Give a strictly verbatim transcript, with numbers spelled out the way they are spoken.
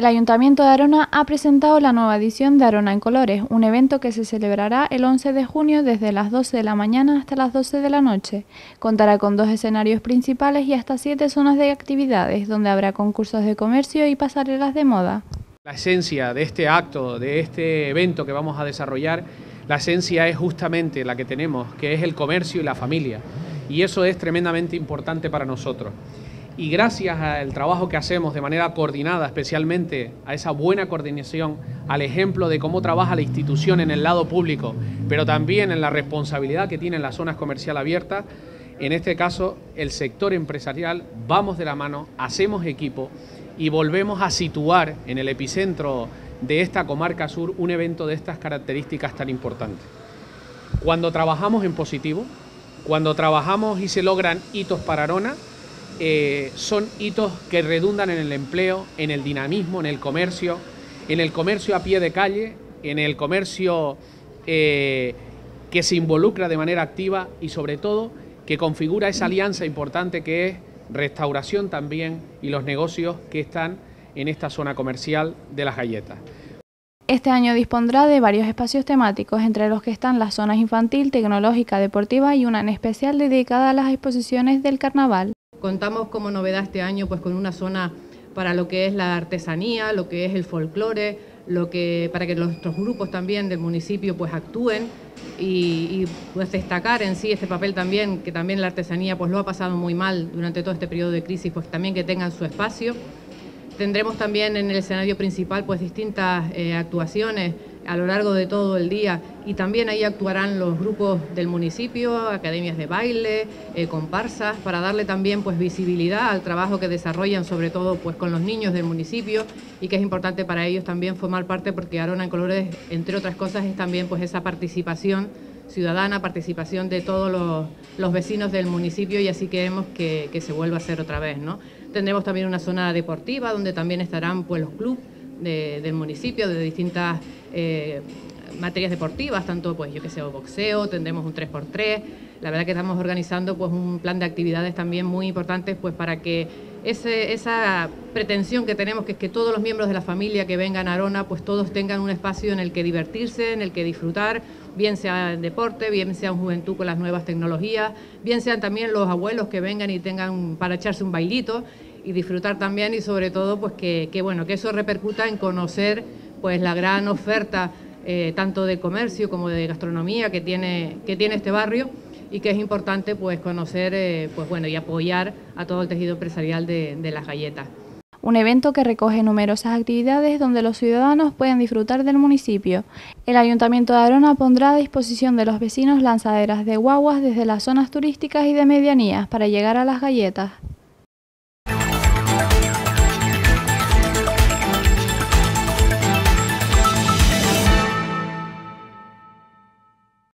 El Ayuntamiento de Arona ha presentado la nueva edición de Arona en Colores, un evento que se celebrará el once de junio desde las doce de la mañana hasta las doce de la noche. Contará con dos escenarios principales y hasta siete zonas de actividades, donde habrá concursos de comercio y pasarelas de moda. La esencia de este acto, de este evento que vamos a desarrollar, la esencia es justamente la que tenemos, que es el comercio y la familia. Y eso es tremendamente importante para nosotros. Y gracias al trabajo que hacemos de manera coordinada, especialmente a esa buena coordinación, al ejemplo de cómo trabaja la institución en el lado público, pero también en la responsabilidad que tienen las zonas comerciales abiertas, en este caso el sector empresarial, vamos de la mano, hacemos equipo y volvemos a situar en el epicentro de esta comarca sur un evento de estas características tan importantes. Cuando trabajamos en positivo, cuando trabajamos y se logran hitos para Arona, Eh, son hitos que redundan en el empleo, en el dinamismo, en el comercio, en el comercio a pie de calle, en el comercio eh, que se involucra de manera activa y sobre todo que configura esa alianza importante que es restauración también y los negocios que están en esta zona comercial de Las Galletas. Este año dispondrá de varios espacios temáticos, entre los que están las zonas infantil, tecnológica, deportiva y una en especial dedicada a las exposiciones del carnaval. Contamos como novedad este año pues con una zona para lo que es la artesanía, lo que es el folclore, lo que para que nuestros grupos también del municipio pues actúen y, y pues destacar en sí este papel también, que también la artesanía pues lo ha pasado muy mal durante todo este periodo de crisis, pues también que tengan su espacio. Tendremos también en el escenario principal pues distintas eh, actuaciones a lo largo de todo el día y también ahí actuarán los grupos del municipio, academias de baile, eh, comparsas, para darle también pues visibilidad al trabajo que desarrollan, sobre todo pues con los niños del municipio, y que es importante para ellos también formar parte, porque Arona en Colores, entre otras cosas, es también pues esa participación ciudadana, participación de todos los, los vecinos del municipio, y así queremos que, que se vuelva a hacer otra vez, ¿no? Tendremos también una zona deportiva donde también estarán pues los clubes de, del municipio de distintas eh, materias deportivas, tanto pues yo que sé, boxeo, tendremos un tres por tres, la verdad que estamos organizando pues un plan de actividades también muy importantes pues para que ese, esa pretensión que tenemos, que es que todos los miembros de la familia que vengan a Arona pues todos tengan un espacio en el que divertirse, en el que disfrutar, bien sea en deporte, bien sea en juventud con las nuevas tecnologías, bien sean también los abuelos que vengan y tengan para echarse un bailito y disfrutar también, y sobre todo pues que, que bueno, que eso repercuta en conocer pues la gran oferta eh, tanto de comercio como de gastronomía que tiene, que tiene este barrio, y que es importante pues conocer eh, pues bueno y apoyar a todo el tejido empresarial de, de Las Galletas. Un evento que recoge numerosas actividades donde los ciudadanos pueden disfrutar del municipio. El Ayuntamiento de Arona pondrá a disposición de los vecinos lanzaderas de guaguas desde las zonas turísticas y de medianías para llegar a Las Galletas.